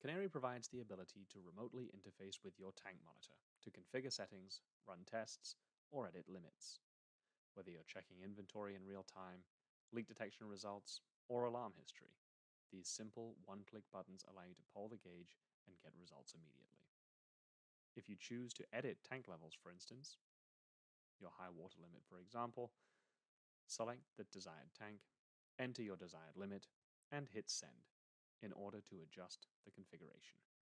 Canary provides the ability to remotely interface with your tank monitor to configure settings, run tests, or edit limits. Whether you're checking inventory in real time, leak detection results, or alarm history, these simple one-click buttons allow you to poll the gauge and get results immediately. If you choose to edit tank levels, for instance, your high water limit, for example, select the desired tank, enter your desired limit, and hit send in order to adjust the configuration.